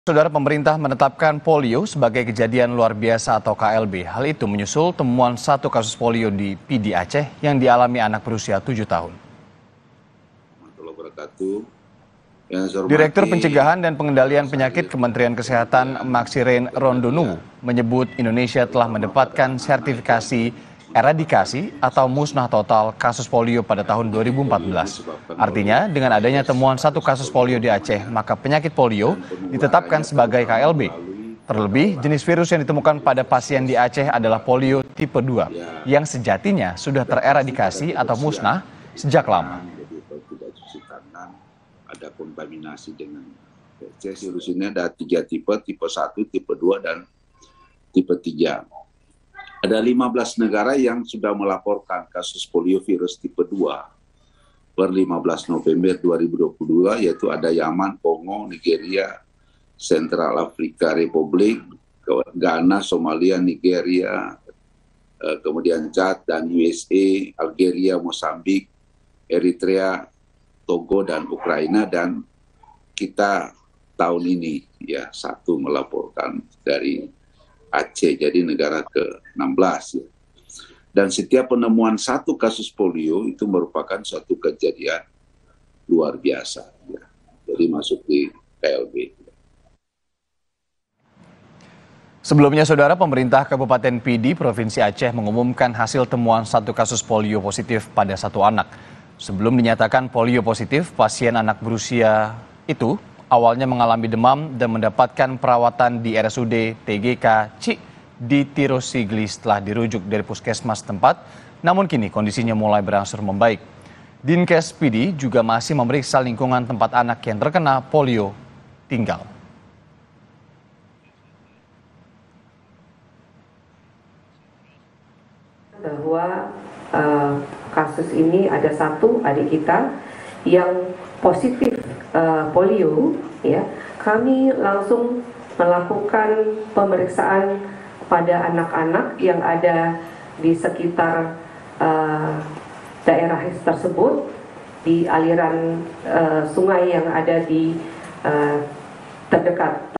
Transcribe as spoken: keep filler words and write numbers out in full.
Saudara, pemerintah menetapkan polio sebagai kejadian luar biasa atau K L B. Hal itu menyusul temuan satu kasus polio di P D Aceh yang dialami anak berusia tujuh tahun. Direktur Pencegahan dan Pengendalian Penyakit Kementerian Kesehatan Maxiren Rondonu menyebut Indonesia telah mendapatkan sertifikasi eradikasi atau musnah total kasus polio pada tahun dua ribu empat belas. Artinya, dengan adanya temuan satu kasus polio di Aceh, maka penyakit polio ditetapkan sebagai K L B. Terlebih, jenis virus yang ditemukan pada pasien di Aceh adalah polio tipe dua, yang sejatinya sudah tereradikasi atau musnah sejak lama. Ada kontaminasi dengan virus ini, ada tiga tipe, tipe satu, tipe dua, dan tipe tiga. Ada lima belas negara yang sudah melaporkan kasus poliovirus tipe dua per lima belas November dua ribu dua puluh dua, yaitu ada Yaman, Kongo, Nigeria, Central Africa Republic, Ghana, Somalia, Nigeria, kemudian Chad dan U S A, Algeria, Mozambik, Eritrea, Togo, dan Ukraina. Dan kita tahun ini ya satu melaporkan dari Aceh, jadi negara ke enam belas ya. Dan setiap penemuan satu kasus polio itu merupakan suatu kejadian luar biasa ya. Jadi masuk di K L B. Sebelumnya, saudara, pemerintah Kabupaten P D Provinsi Aceh mengumumkan hasil temuan satu kasus polio positif pada satu anak. Sebelum dinyatakan polio positif, pasien anak berusia itu awalnya mengalami demam dan mendapatkan perawatan di R S U D T G K Cik di Tirosigli setelah dirujuk dari puskesmas tempat, namun kini kondisinya mulai berangsur membaik. Dinkes P D juga masih memeriksa lingkungan tempat anak yang terkena polio tinggal. Bahwa uh, kasus ini ada satu adik kita yang positif uh, polio, ya, kami langsung melakukan pemeriksaan pada anak-anak yang ada di sekitar uh, daerah tersebut, di aliran uh, sungai yang ada di uh, terdekat